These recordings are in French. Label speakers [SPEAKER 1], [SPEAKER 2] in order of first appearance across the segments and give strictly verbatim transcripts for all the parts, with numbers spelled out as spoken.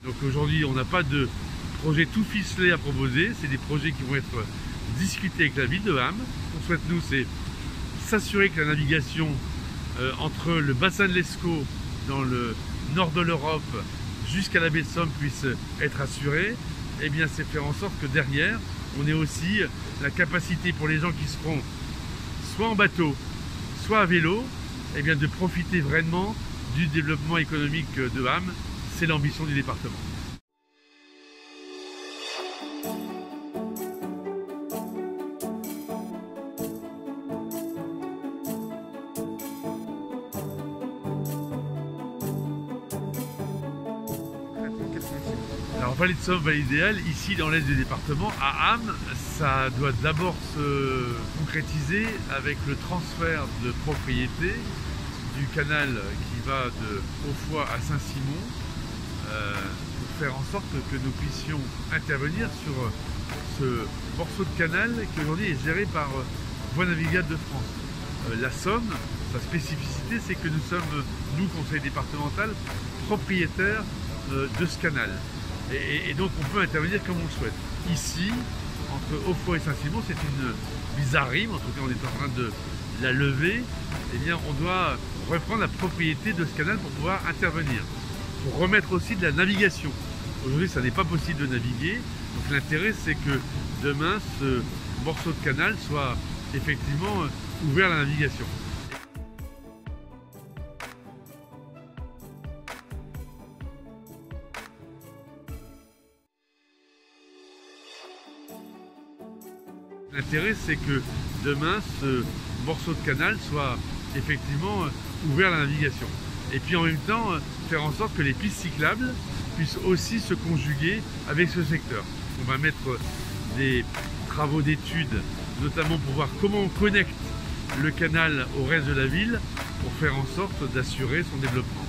[SPEAKER 1] Donc aujourd'hui, on n'a pas de projet tout ficelé à proposer, c'est des projets qui vont être discutés avec la ville de Ham. Ce qu'on souhaite nous, c'est s'assurer que la navigation euh, entre le bassin de l'Escaut dans le nord de l'Europe jusqu'à la baie de Somme puisse être assurée. Et bien c'est faire en sorte que derrière, on ait aussi la capacité pour les gens qui seront soit en bateau, soit à vélo, et bien de profiter vraiment du développement économique de Ham. C'est l'ambition du département. Alors Vallée de Somme, Vallée idéale, ici dans l'est du département, à Ham, ça doit d'abord se concrétiser avec le transfert de propriété du canal qui va de Haufoy à Saint-Simon, euh, pour faire en sorte que, que nous puissions intervenir sur ce morceau de canal qui aujourd'hui est géré par Voies navigables de France. Euh, la Somme, sa spécificité, c'est que nous sommes, nous, conseil départemental, propriétaires euh, de ce canal. Et, et donc on peut intervenir comme on le souhaite. Ici, entre Haufoy et Saint-Simon, c'est une bizarrerie, mais en tout cas on est en train de la lever. Eh bien, on doit reprendre la propriété de ce canal pour pouvoir intervenir, pour remettre aussi de la navigation. Aujourd'hui, ça n'est pas possible de naviguer, donc l'intérêt, c'est que demain, ce morceau de canal soit effectivement ouvert à la navigation. L'intérêt, c'est que demain, ce morceau de canal soit effectivement ouvert à la navigation. Et puis en même temps, faire en sorte que les pistes cyclables puissent aussi se conjuguer avec ce secteur. On va mettre des travaux d'études, notamment pour voir comment on connecte le canal au reste de la ville, pour faire en sorte d'assurer son développement.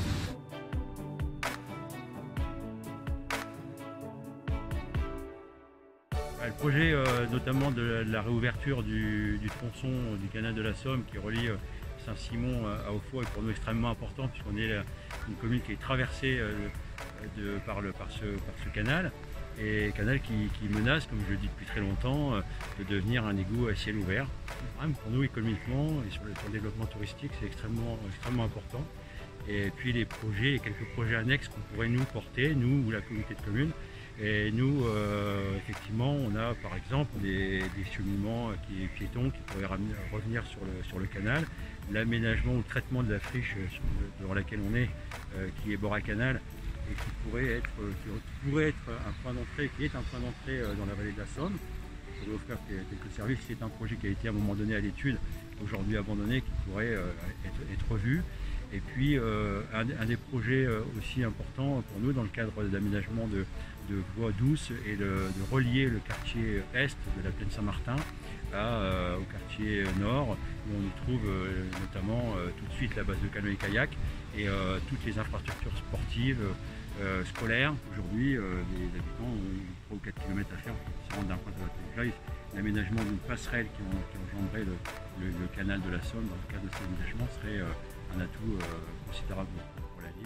[SPEAKER 2] Le projet euh, notamment de la, de la réouverture du, du tronçon euh, du canal de la Somme qui relie euh, Saint-Simon à Haufoy est pour nous extrêmement important puisqu'on est la, une commune qui est traversée euh, de, par, le, par, ce, par ce canal et canal qui, qui menace, comme je le dis depuis très longtemps, euh, de devenir un égout à ciel ouvert. Même pour nous économiquement et sur le, sur le développement touristique, c'est extrêmement, extrêmement important. Et puis les projets, quelques projets annexes qu'on pourrait nous porter, nous ou la communauté de communes. Et nous, euh, effectivement, on a par exemple des, des cheminements qui, piétons qui pourraient ramener, revenir sur le, sur le canal, l'aménagement ou le traitement de la friche sur le, dans laquelle on est, euh, qui est bord à canal, et qui pourrait être, qui pourrait être un point d'entrée, qui est un point d'entrée dans la vallée de la Somme. On pourrait offrir quelques services. C'est un projet qui a été à un moment donné à l'étude, aujourd'hui abandonné, qui pourrait euh, être, être revu. Et puis euh, un, un des projets euh, aussi importants pour nous dans le cadre d'aménagement de, de voies douces et de, de relier le quartier est de la plaine Saint-Martin euh, au quartier nord où on y trouve euh, notamment euh, tout de suite la base de canoë et kayak et euh, toutes les infrastructures sportives, euh, scolaires. Aujourd'hui euh, les habitants ont trois ou quatre kilomètres à faire pour se rendre d'un point à l'autre. L'aménagement d'une passerelle qui, ont, qui engendrait le, le, le canal de la Somme dans le cadre de cet aménagement serait euh, un atout euh, considérable pour la ville.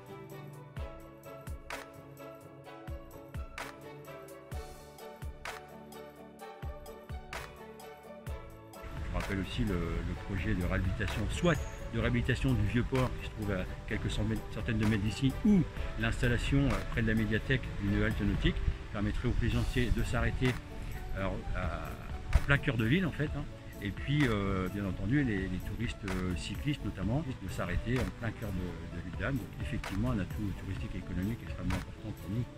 [SPEAKER 2] Je rappelle aussi le, le projet de réhabilitation, soit de réhabilitation du vieux port qui se trouve à quelques centaines de mètres d'ici, ou l'installation près de la médiathèque d'une halte nautique qui permettrait aux plaisanciers de s'arrêter en plein cœur de ville en fait. Hein. Et puis, euh, bien entendu, les, les touristes euh, cyclistes notamment, de s'arrêter en plein cœur de, de l'île d'Ham. Donc, effectivement, un atout touristique et économique extrêmement important pour nous.